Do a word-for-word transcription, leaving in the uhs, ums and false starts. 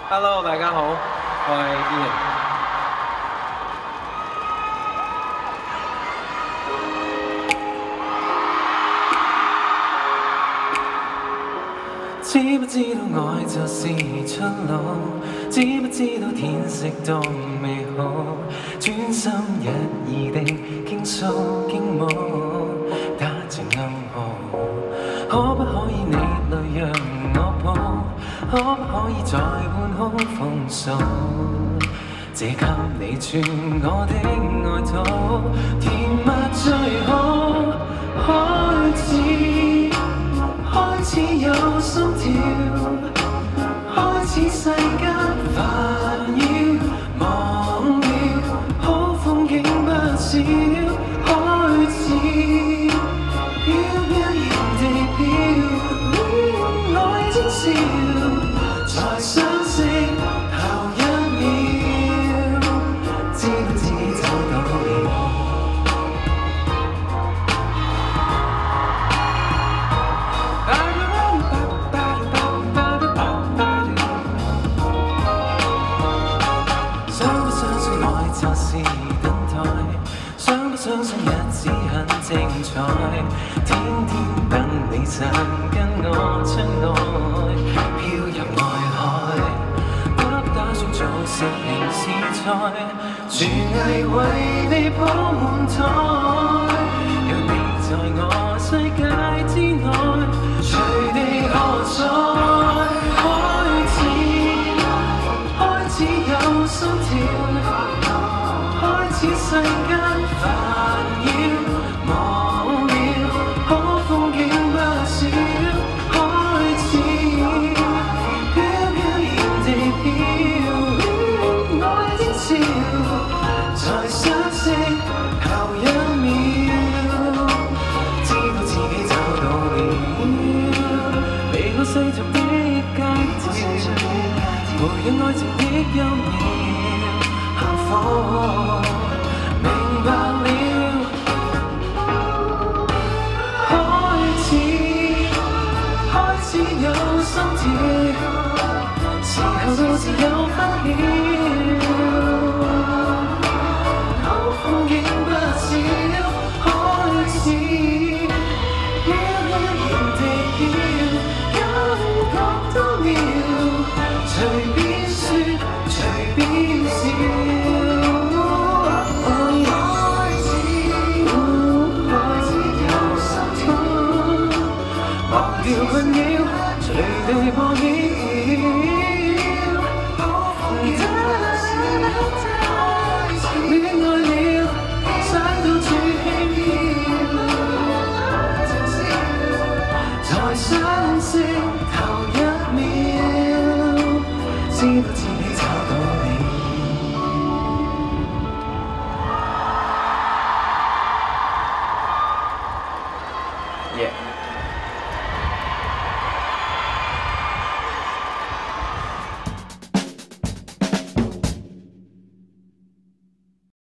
Hello， 大家好，我係 Ian。知不知道愛就是出路？知不知道天色多美好？專心一意地傾訴傾舞，打情暗號。可不可以你淚讓我抱？可不可以再換好風騷？借給你穿我的外套，甜蜜最好。開始，開始有心跳，開始世間煩擾，忘了好風景不少。開始飄飄然地飄，愛徵兆才相識後一秒，知道自己走到了。相不相信愛就是等待？相不相信日子很精彩？天天等你曾跟我親愛，飄入愛海。不打算做食零試菜，廚藝為你鋪滿台，讓你在我世界之內隨地喝彩。開始，開始有心跳，開始世間煩擾，忘了好風景不少。開始飄飄然地飄，愛徵兆才相識後一秒，知道自己找到了，離開世俗的街條，培養愛情的優妙幸福。明白了，開始，開始有心跳，時候到時有分曉，後風景不少。開始飄飄然地飄，感覺多妙，隨便說，隨便笑。忘掉困擾，隨地破曉。